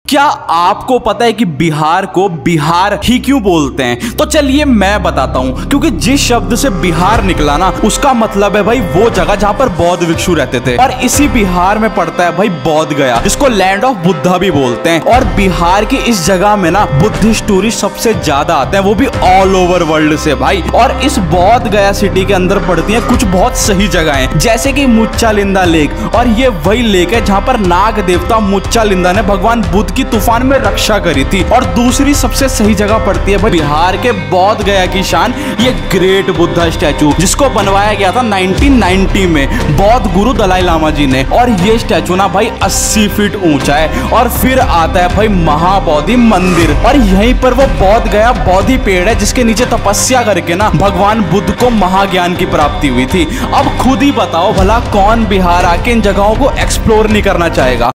क्या आपको पता है कि बिहार को बिहार ही क्यों बोलते हैं? तो चलिए मैं बताता हूं। क्योंकि जिस शब्द से बिहार निकला ना, उसका मतलब है भाई वो जगह जहां पर बौद्ध भिक्षु रहते थे। और इसी बिहार में पड़ता है भाई बोध गया, जिसको लैंड ऑफ बुद्धा भी बोलते हैं। और बिहार की इस जगह में ना बुद्धिस्ट टूरिस्ट सबसे ज्यादा आते हैं, वो भी ऑल ओवर वर्ल्ड से भाई। और इस बोध गया सिटी के अंदर पड़ती है कुछ बहुत सही जगहें, जैसे कि मुच्चालिंदा लेक। और ये वही लेक है जहां पर नाग देवता मुच्चालिंदा ने भगवान बुद्ध की तूफान में रक्षा करी थी। और दूसरी सबसे सही जगह पड़ती है भाई बिहार के बोध गया की शान, ये ग्रेट बुद्धा स्टैचू, जिसको बनवाया गया था 1990 में बौद्ध गुरु दलाई लामा जी ने। और ये स्टैचू ना भाई 80 फीट ऊंचा है। और फिर आता है भाई महाबोधि मंदिर, और यहीं पर वो बोध गया बोधि पेड़ है जिसके नीचे तपस्या करके ना भगवान बुद्ध को महाज्ञान की प्राप्ति हुई थी। अब खुद ही बताओ भला कौन बिहार आके इन जगहों को एक्सप्लोर नहीं करना चाहेगा।